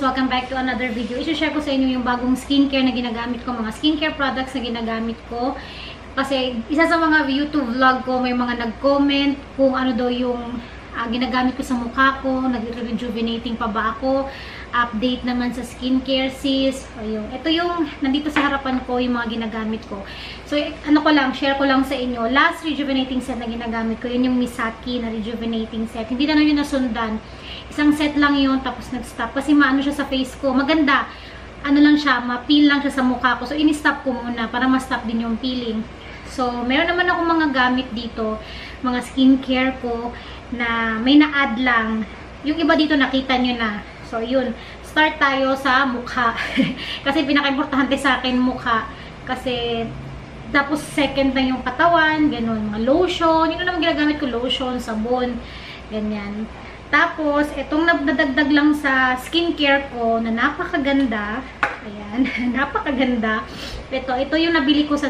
welcome back to another video. I-share ko sa inyo yung bagong skincare na ginagamit ko, mga skincare products na ginagamit ko. Kasi isa sa mga YouTube vlog ko, may mga nag-comment kung ano daw yung ginagamit ko sa mukha ko, nag-rejuvenating pa ba ako, update naman sa skincare sis. Ayun. Ito yung nandito sa harapan ko yung mga ginagamit ko. So ano ko lang, share ko lang sa inyo. Last rejuvenating set na ginagamit ko, yun yung Misaki na rejuvenating set. Hindi na yun nasundan. Isang set lang yun, tapos nag-stop. Kasi maano siya sa face ko. Maganda. Ano lang siya, ma-peel lang siya sa mukha ko. So ini-stop ko muna para ma-stop din yung peeling. So meron naman ako mga gamit dito, mga skincare ko na may na-add lang. Yung iba dito nakita nyo na. So yun, start tayo sa mukha. Kasi pinaka-importante sa akin mukha. Kasi tapos second na yung katawan, ganun, mga lotion. Yun naman ginagamit ko, lotion, sabon, ganyan. Tapos, itong nadagdag lang sa skincare ko na napakaganda. Ayan, napakaganda. Ito yung nabili ko sa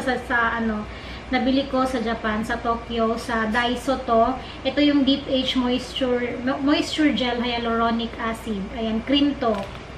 nabili ko sa Japan, sa Tokyo, sa Daiso to. Ito yung Deep Age Moisture Gel Hyaluronic Acid. Ayan, cream to.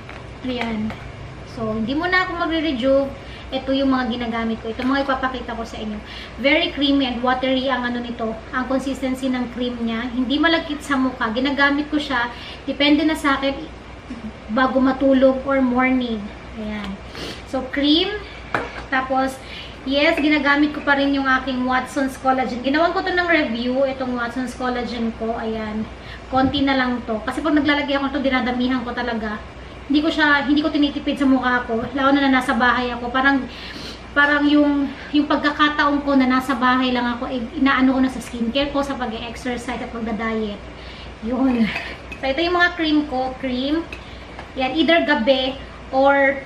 Ayan. So, hindi mo na ako magre-rejuve. Ito yung mga ginagamit ko. Ito mga ipapakita ko sa inyo. Very creamy and watery ang ano nito. Ang consistency ng cream niya. Hindi malagkit sa mukha. Ginagamit ko siya. Depende na sa akin bago matulog or morning. Ayan. So, cream. Tapos, yes, ginagamit ko pa rin yung aking Watson's Collagen. Ginawan ko to ng review. Itong Watson's Collagen ko. Ayan. Konti na lang to. Kasi pag naglalagay ako ito, dinadamihan ko talaga. Hindi ko tinitipid sa mukha ko. Lalo na nasa bahay ako. Parang yung pagkakataon ko na nasa bahay lang ako, inaano ko na sa skincare ko, sa pag-exercise at pagda-diet. Yun. So, ito yung mga cream ko. Cream. Yan, either gabi or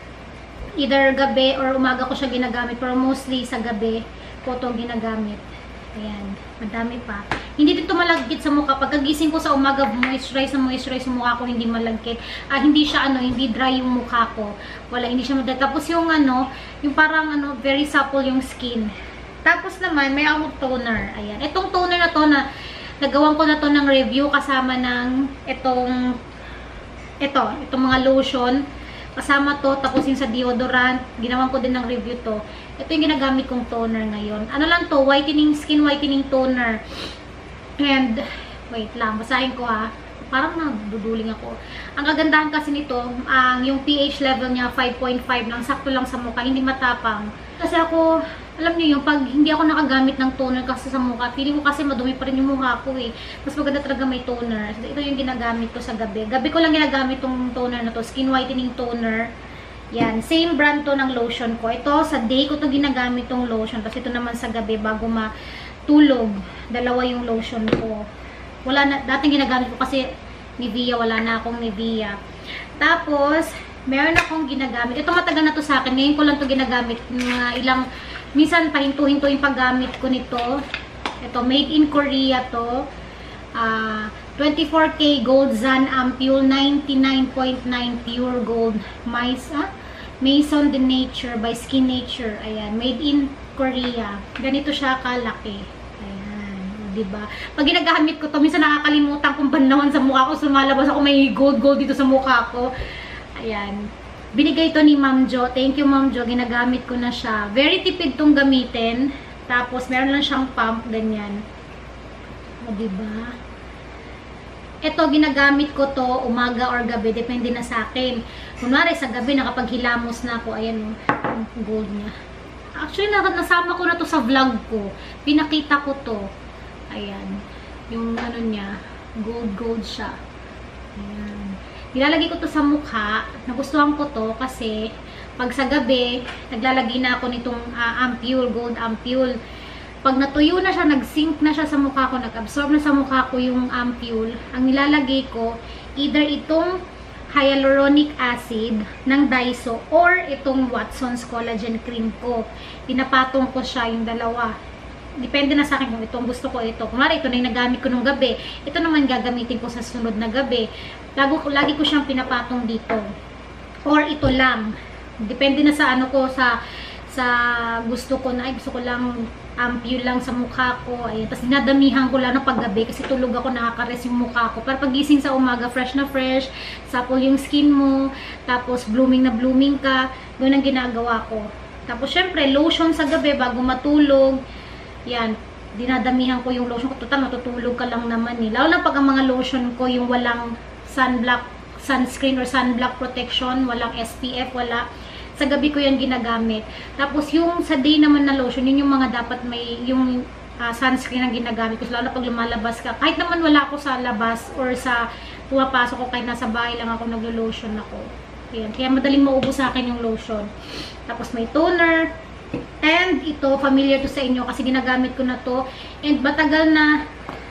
umaga ko siya ginagamit. Pero mostly sa gabi ko ito ginagamit. Ayan. Madami pa. Hindi dito malagkit sa mukha. Pagkagising ko sa umaga, moisturize yung mukha ko, hindi malagkit. Hindi siya hindi dry yung mukha ko. Wala, hindi siya madry. Tapos yung yung parang very supple yung skin. Tapos naman, may ako toner. Ayan. Itong toner na to nagawan ko na to ng review kasama ng itong mga lotion. Kasama to, tapos yung sa deodorant, ginawan ko din ng review to. Ito yung ginagamit kong toner ngayon. Ano lang to, skin whitening toner. And, wait lang, basahin ko ha. Parang naduduling ako. Ang kagandahan kasi nito, yung pH level niya 5.5 lang, sakto lang sa mukha, hindi matapang. Kasi ako, alam niyo yung pag hindi ako nakagamit ng toner kasi sa mukha, feeling ko kasi madumi pa rin yung mukha ko eh. Mas maganda talaga may toner. So, ito yung ginagamit ko sa gabi. Gabi ko lang ginagamit tong toner na to, skin whitening toner. Yan, same brand to ng lotion ko. Ito, sa day ko to ginagamit tong lotion. Kasi ito naman sa gabi, bago matulog, dalawa yung lotion ko. Wala na, dating ginagamit ko kasi Nivea, wala na akong Nivea. Tapos, meron akong ginagamit. Ito matagal na to sa akin. Ngayon ko lang to ginagamit. Minsan pahinto-hinto yung paggamit ko nito. Ito, made in Korea to. 24K Gold Zan Ampule, 99.9 Pure Gold. Maison de Nature by Skin Nature. Ayan, made in Korea. Ganito siya kalaki. Ayan, diba? Pag ginagamit ko to, minsan nakakalimutan kung banlawan sa mukha ko. Sumalabas ako may gold dito sa mukha ko. Ayan. Binigay to ni Ma'am Jo. Thank you, Ma'am Jo. Ginagamit ko na siya. Very tipid tong gamitin. Tapos, meron lang siyang pump. Ganyan. O, diba? Ito, ginagamit ko to umaga or gabi. Depende na sa akin. Kunwari, sa gabi, nakapaghilamos na ako. Ayan, yung gold niya. Actually, nasama ko na to sa vlog ko. Pinakita ko to. Ayan. Yung niya. Gold siya. Ayan. Nilalagay ko to sa mukha. Nagustuhan ko to kasi pag sa gabi, naglalagay na ako nitong ampule, gold ampule. Pag natuyo na siya, nag-sink na siya sa mukha ko, nag-absorb na sa mukha ko yung ampule, ang nilalagay ko, either itong hyaluronic acid ng Daiso or itong Watson's Collagen Cream ko. Pinapatong ko siya yung dalawa. Depende na sa akin kung itong gusto ko ito. Kumari, ito na yung nagamit ko nung gabi. Ito naman gagamitin ko sa sunod na gabi. Lagi ko siyang pinapatong dito. Or ito lang. Depende na sa sa sa gusto ko na, gusto ko lang ampule lang sa mukha ko. Ayan. Tapos dinadamihan ko lang ng paggabi kasi tulog ako, nakaka-rest yung mukha ko. Para pagising sa umaga, fresh na fresh, sapol yung skin mo, tapos blooming na blooming ka. Yun ang ginagawa ko. Tapos syempre, lotion sa gabi bago matulog. Yan, dinadamihan ko yung lotion ko. Total, matutulog ka lang naman eh. Lalo na pag ang mga lotion ko, yung walang sunscreen or sunblock protection, walang SPF, wala. Sa gabi ko yan ginagamit. Tapos yung sa day naman na lotion, yun yung mga dapat may yung sunscreen ang ginagamit ko. Lalo na pag lumalabas ka. Kahit naman wala ako sa labas or sa pumapasok ko, kahit nasa bahay lang ako, naglo-lotion ako. Ayan. Kaya madaling maubos sa akin yung lotion. Tapos may toner. And ito, familiar to sa inyo kasi ginagamit ko na to. And matagal na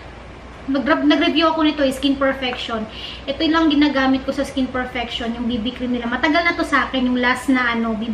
nag-review ako nito, Skin Perfection. Ito lang ginagamit ko sa Skin Perfection, yung BB cream nila. Matagal na to sa akin, yung last na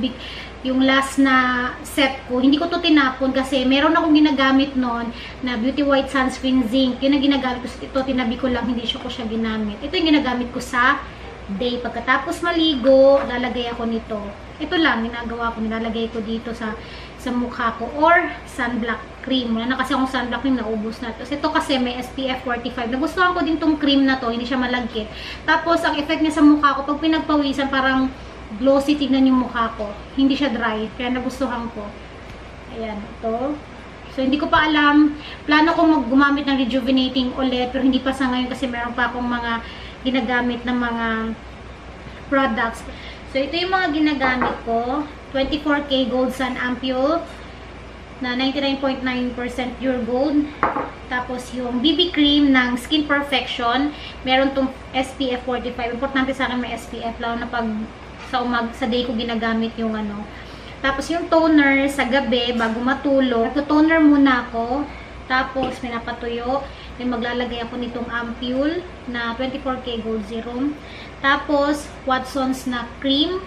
yung last na set ko. Hindi ko to tinapon kasi meron akong ginagamit noon na Beauty White Sunscreen Zinc. Yun ang ginagamit ko. Ito, tinabi ko lang, hindi ko siya ginamit. Ito yung ginagamit ko sa day. Pagkatapos maligo, lalagay ako nito. Ito lang, ginagawa ko. Nilalagay ko dito sa mukha ko or sunblock cream. Wala na kasi akong sunblock cream, naubos na. Tapos ito kasi may SPF 45. Nagustuhan ko din tong cream na to, hindi siya malagkit. Tapos ang effect niya sa mukha ko, pag pinagpawisan, parang glossy tignan yung mukha ko. Hindi siya dry, kaya nagustuhan ko. Ayan, ito. So hindi ko pa alam, plano kong gumamit ng rejuvenating ulit, pero hindi pa sa ngayon kasi meron pa akong mga ginagamit na mga products. So ito yung mga ginagamit ko. 24K Gold Sun Ampule na 99.9% pure gold. Tapos yung BB cream ng Skin Perfection, meron tong SPF 45. Importante sa akin may SPF, lalo na pag sa day ko ginagamit yung ano. Tapos yung toner sa gabi bago matulog. Toner muna ako. Tapos pinapatuyo. Then maglalagay ako nitong ampule na 24K Gold Serum. Tapos Watson's na cream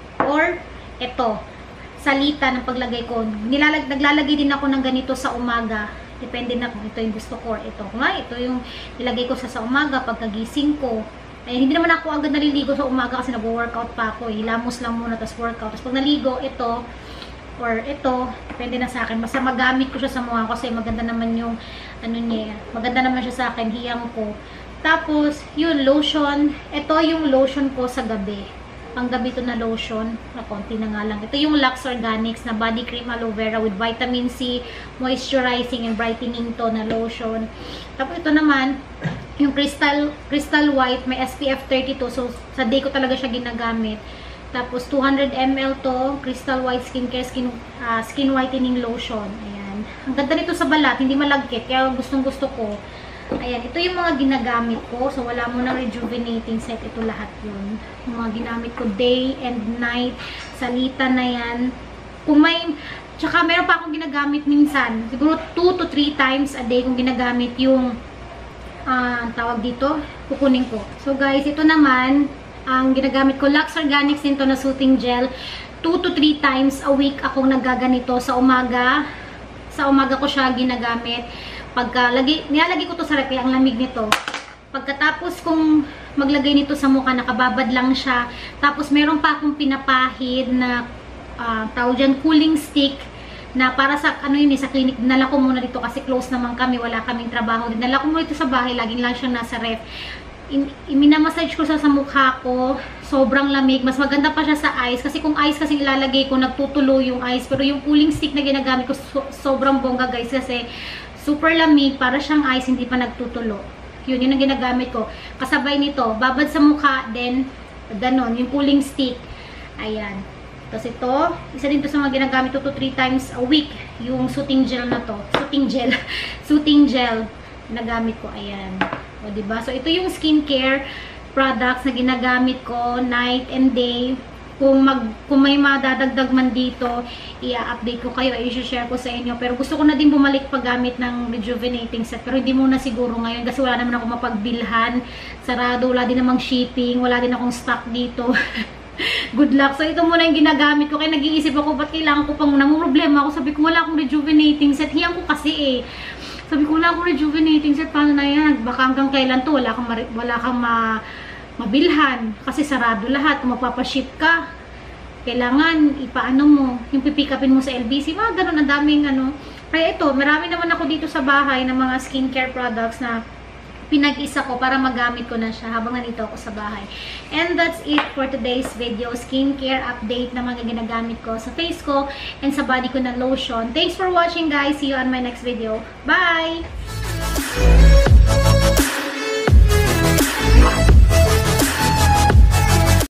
or ito, salita ng paglagay ko. Naglalagay din ako ng ganito sa umaga. Depende na kung ito yung gusto ko or ito. Kung ito yung nilagay ko sa umaga pagkagising ko. Ay, hindi naman ako agad naliligo sa umaga kasi nag-workout pa ako. Hilamos lang muna, tapos workout. Tapos pag naligo, ito, or ito, depende na sa akin. Basta magamit ko siya sa mukha kasi maganda naman yung, ano niya, maganda naman siya sa akin, hiyang ko. Tapos, yun, lotion. Ito yung lotion ko sa gabi. Panggabi ito na lotion. Na konti na nga lang. Ito yung Lux Organics na body cream aloe vera with vitamin C, moisturizing and brightening to na lotion. Tapos ito naman, yung crystal white, may SPF 32. So, sa day ko talaga siya ginagamit. Tapos, 200 ml to, crystal white skincare, skin whitening lotion. Ayan. Ang ganda nito sa balat, hindi malagkit. Kaya gustong gusto ko. Ayan, ito yung mga ginagamit ko. So, wala mo ng rejuvenating set. Ito lahat yun. Yung mga ginamit ko day and night. Salita na yan. Kung may, tsaka meron pa akong ginagamit minsan. Siguro 2 to 3 times a day kung ginagamit yung, tawag dito, kukunin ko. So, guys, ito naman, ang ginagamit ko, Lux Organics din to na soothing gel. 2 to 3 times a week akong nagaganito sa umaga. Sa umaga ko siya ginagamit. Nilalagay ko to sa rep, ang lamig nito. Pagkatapos kong maglagay nito sa mukha, nakababad lang siya. Tapos meron pa akong pinapahid na tawag dyan, cooling stick na para sa ano yun, sa clinic. Dinala ko muna dito kasi close naman kami, wala kaming trabaho. Dinala ko muna dito sa bahay, laging lang siyang nasa ref. Minamassage ko sa mukha ko, sobrang lamig. Mas maganda pa siya sa eyes kasi kung eyes kasi ilalagay ko, nagtutulo yung eyes. Pero yung cooling stick na ginagamit ko, sobrang bongga guys kasi super lamig, para siyang ice, hindi pa nagtutulo. Yun ang ginagamit ko. Kasabay nito, babad sa mukha, then, ganon, yung cooling stick. Ayan. Tapos ito, isa din to sa mga ginagamit ko 2 to 3 times a week, yung soothing gel na to. Soothing gel, nagamit ko. Ayan. O, diba? So, ito yung skincare products na ginagamit ko, night and day. Kung may madadagdag man dito, i-update ko kayo, i-share ko sa inyo. Pero gusto ko na din bumalik paggamit ng rejuvenating set. Pero hindi muna siguro ngayon kasi wala naman ako mapagbilhan. Sarado, wala din namang shipping, wala din akong stock dito. Good luck. So, ito muna yung ginagamit ko. Kaya nag-iisip ako, ba't kailangan ko pang problema ako? Sabi ko, wala akong rejuvenating set. Hiyang ko kasi eh. Sabi ko, wala akong rejuvenating set. Paano na yan? Baka hanggang kailan to? Wala kang mabilhan kasi sarado lahat. Kung magpapaship ka, kailangan ipaano mo, yung pipikapin mo sa LBC, mga ganun, ang daming ano. Kaya ito, marami naman ako dito sa bahay ng mga skincare products na pinag-isa ko para magamit ko na siya habang nandito ako sa bahay. And that's it for today's video, skincare update na mga ginagamit ko sa face ko and sa body ko na lotion. Thanks for watching guys. See you on my next video. Bye!